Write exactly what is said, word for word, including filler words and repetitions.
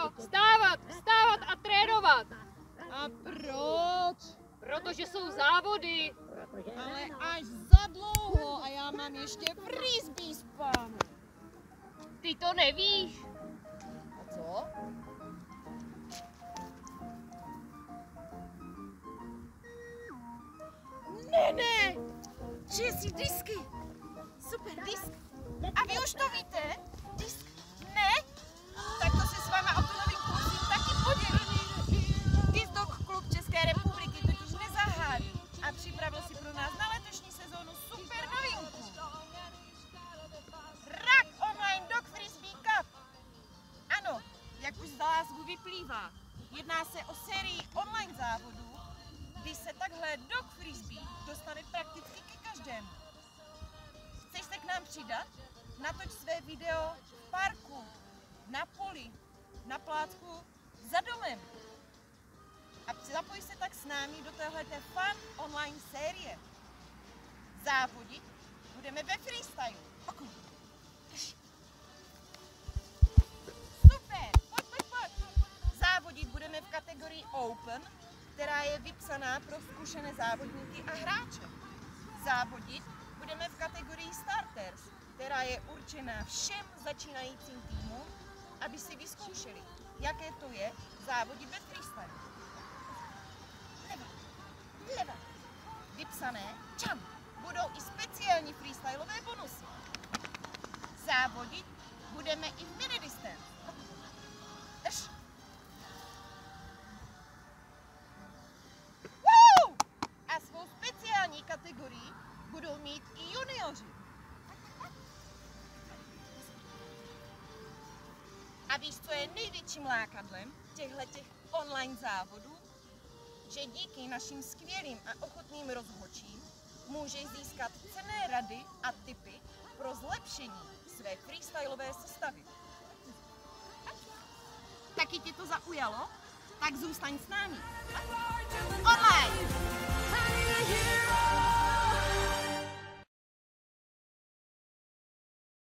Honzo, vstávat, vstávat a trénovat. A proč? Protože jsou závody. Ale až za dlouho a já mám ještě frisbee spánu. Ty to nevíš. A co? Ne, ne! Jessy, disky! Super, disk! A vy už to víte? Disk? Ne? Tak to si s váma o tu novinku musím taky podělit. Disc Dog Klub České republiky totiž nezahálí a připravil si pro nás na letošní sezónu super novinku. Rak Online Dog Frisbee Cup. Ano, jak už z názvu vyplývá, jedná se o sérii online závodů, kdy se takhle dog frisbee dostane prakticky ke každému. Chceš se k nám přidat? Natoč své video v parku, na poli, na plátku, za domem. A zapoj se tak s námi do téhleté fun online série. Závodit budeme ve freestylu. Super, pojď, pojď, pojď. Závodit budeme v kategorii Open, která je vypsaná pro zkušené závodníky a hráče. Závodit budeme v kategorii Starters, která je určená všem začínajícím týmům, aby si vyzkoušeli, jaké to je závodit ve freestylu. Leva, leva, vypsané, čam, budou i speciální freestylové bonusy. Závodit budeme i v minidistance. Drž. Woo! A svou speciální kategorii budou mít i junioři. A víš, co je největším lákadlem těchto online závodů? Že díky našim skvělým a ochotným rozhodčím můžeš získat cenné rady a tipy pro zlepšení své freestylové sestavy. Taky tě to zaujalo? Tak zůstaň s námi. Online!